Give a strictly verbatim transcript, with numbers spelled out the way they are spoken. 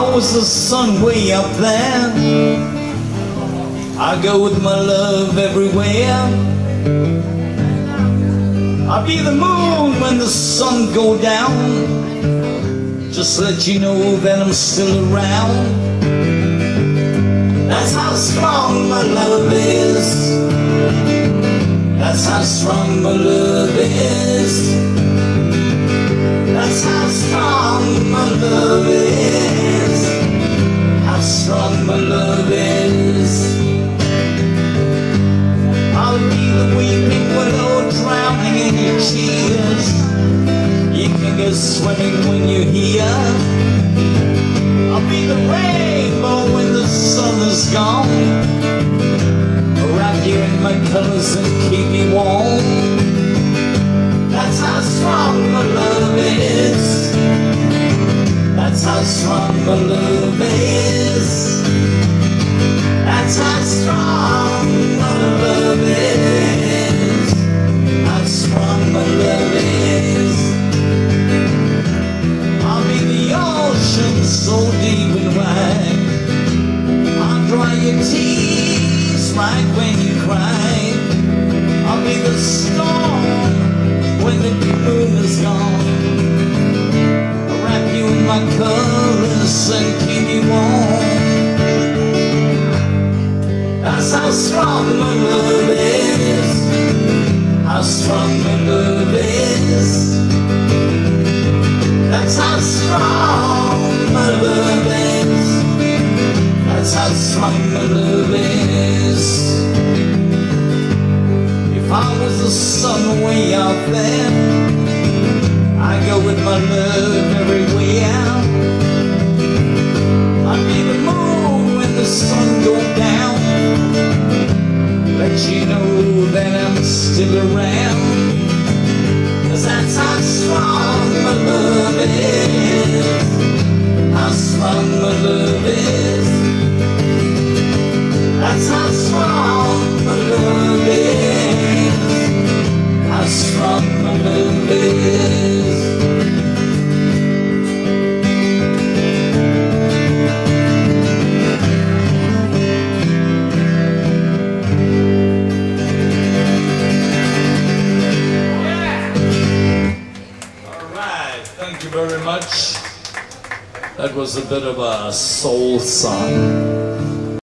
I was the sun way up there, I go with my love everywhere. I'll be the moon when the sun go down, just let you know that I'm still around. That's how strong my love is. That's how strong my love is. That's how strong my love is. How strong my love is. I'll be the weeping willow drowning in your tears. You can go swimming when you're here. I'll be the rainbow when the sun is gone, wrap you in my colors and keep you warm. That's how strong my love is. That's how strong my love is. That's how strong my love is. How strong my love is. I'll be the ocean so deep and wide, I'll dry your tears right when you cry. I'll be the storm when the moon is gone, I'll wrap you in my colors and keep you warm. That's how strong my love is. How strong my love is. That's how strong my love is. That's how strong my love is. If I was the sun way out there, I go with my love everywhere. I'd be the moon when the sun goes down, let you know that I'm still around. Cause that's how strong my love is. How strong my love is. That's how strong my love is. How strong my love is. Thank you very much. That was a bit of a soul song.